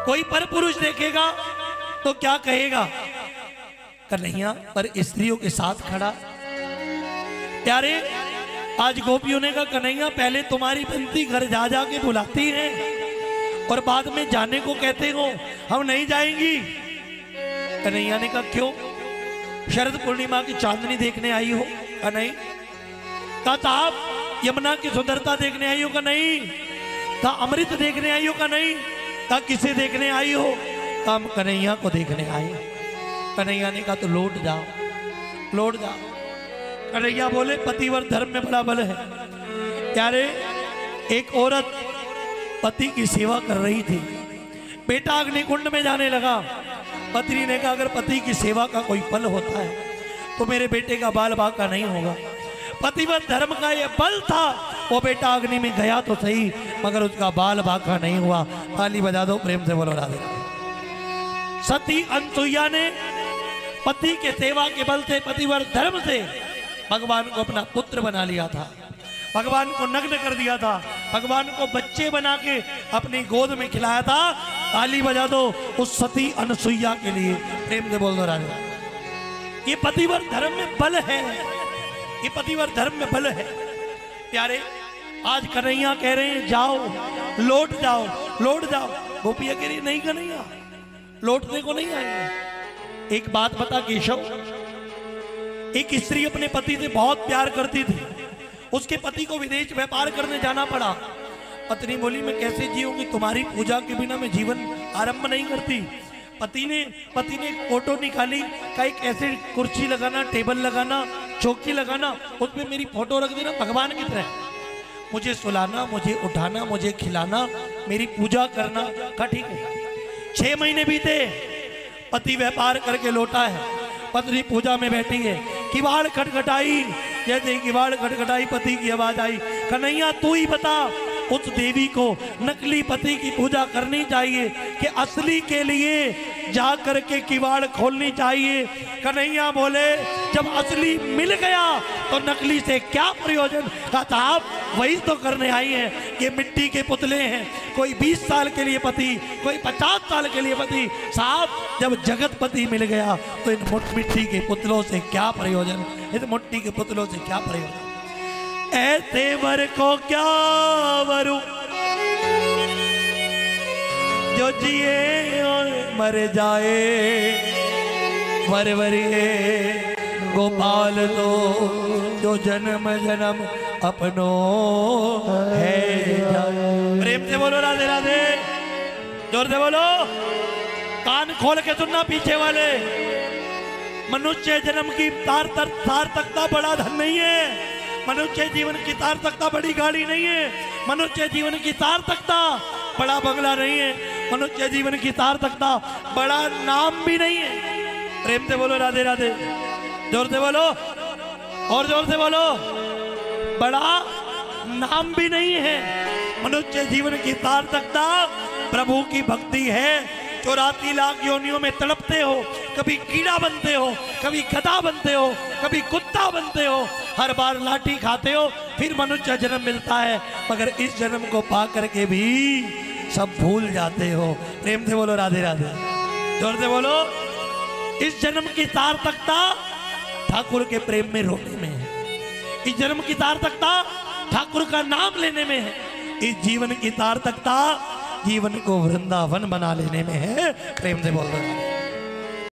कोई पर पुरुष देखेगा तो क्या कहेगा? कन्हैया पर स्त्रियों के साथ खड़ा। प्यारे, आज गोपियों ने कहा कन्हैया पहले तुम्हारी बंती घर जा जा के बुलाती है और बाद में जाने को कहते हो हम नहीं जाएंगी। कन्हैया ने कहा क्यों? शरद पूर्णिमा की चांदनी देखने आई हो? कहा नहीं। कहा आप यमुना की सुंदरता देखने आई हो? कहा नहीं। कहा अमृत देखने आई हो? कहा नहीं। कहा किसे देखने आई हो? हम कन्हैया को देखने आए। कन्हैया ने कहा तो लौट जाओ, लौट जाओ। कन्हैया बोले पतिव्रत धर्म में बड़ा बल है। प्यारे, एक औरत पति की सेवा कर रही थी, बेटा अग्निकुंड में जाने लगा। पत्नी ने कहा अगर पति की सेवा का कोई फल होता है तो मेरे बेटे का बाल बाका नहीं होगा। पतिव्रत धर्म का ये बल था, वो बेटा अग्नि में गया तो सही मगर उसका बाल बाका नहीं हुआ। ताली बजा दो, प्रेम से बोलो राधे राधे। सती अनसुईया ने पति के सेवा के बल से, पतिव्रत धर्म से भगवान को अपना पुत्र बना लिया था, भगवान को नग्न कर दिया था, भगवान को बच्चे बना के अपनी गोद में खिलाया था। ताली बजा दो उस सती अनसुईया के लिए, प्रेम से बोल दो राधे। ये पतिव्रत धर्म में बल है, ये पतिव्रत धर्म में बल है। प्यारे, आज कन्हैया कह रहे हैं जाओ, लौट जाओ, लौट जाओ। गोपिया कह रही नहीं कन्हैया, लौटने को नहीं आएंगे। एक बात बता केशव, एक स्त्री अपने पति से बहुत प्यार करती थी, उसके पति को विदेश व्यापार करने जाना पड़ा। पत्नी बोली मैं कैसे जीऊंगी, तुम्हारी पूजा के बिना मैं जीवन आरंभ नहीं करती। पति ने एक फोटो निकाली, का एक ऐसे कुर्सी लगाना, टेबल लगाना, चौकी लगाना, उसमें मेरी फोटो रख देना भगवान की तरह, मुझे सुलाना, मुझे उठाना, मुझे खिलाना, मेरी पूजा करना। कहा ठीक है। 6 महीने बीते, पति व्यापार करके लौटा है, पत्नी पूजा में बैठी है, किवाड़ खटखटाई, जैसे ही किवाड़ खटखटाई पति की आवाज आई, कन्हैया तू ही बता उस देवी को नकली पति की पूजा करनी चाहिए कि असली के लिए जा करके किवाड़ खोलनी चाहिए? कन्हैया बोले जब असली मिल गया तो नकली से क्या प्रयोजन? कहा साहब वही तो करने आई हैं, ये मिट्टी के पुतले हैं, कोई 20 साल के लिए पति, कोई 50 साल के लिए पति। साहब जब जगत पति मिल गया तो इन मिट्टी के पुतलों से क्या प्रयोजन, इस मिट्टी के पुतलों से क्या प्रयोजन? ऐसे वर को क्या वरु जो जिए और मर जाए, वरिए गोपाल तो जो जन्म जन्म अपनो है। प्रेम से बोलो राधे राधे, जोर से बोलो, कान खोल के सुनना पीछे वाले। मनुष्य जन्म की सार्थकता बड़ा धन नहीं है, मनुष्य जीवन की सार्थकता बड़ी गाड़ी नहीं है, मनुष्य जीवन की सार्थकता बड़ा बंगला नहीं है, मनुष्य जीवन की सार्थकता बड़ा नाम भी नहीं है। प्रेम से बोलो राधे राधे, जोर से बोलो और जोर से बोलो, बड़ा नाम भी नहीं है। मनुष्य जीवन की सार्थकता प्रभु की भक्ति है। 84 लाख योनियों में तड़पते हो, कभी कीड़ा बनते हो, कभी गधा बनते हो, कभी कुत्ता बनते हो, हर बार लाठी खाते हो, फिर मनुष्य जन्म मिलता है, मगर इस जन्म को पा करके भी सब भूल जाते हो। प्रेम से बोलो राधे राधे, जोर से बोलो। इस जन्म की सार्थकता ठाकुर के प्रेम में रोने में है, इस जन्म की सार्थकता ठाकुर का नाम लेने में है, इस जीवन की सार्थकता जीवन को वृंदावन बना लेने में है। प्रेम से बोल रहे हैं।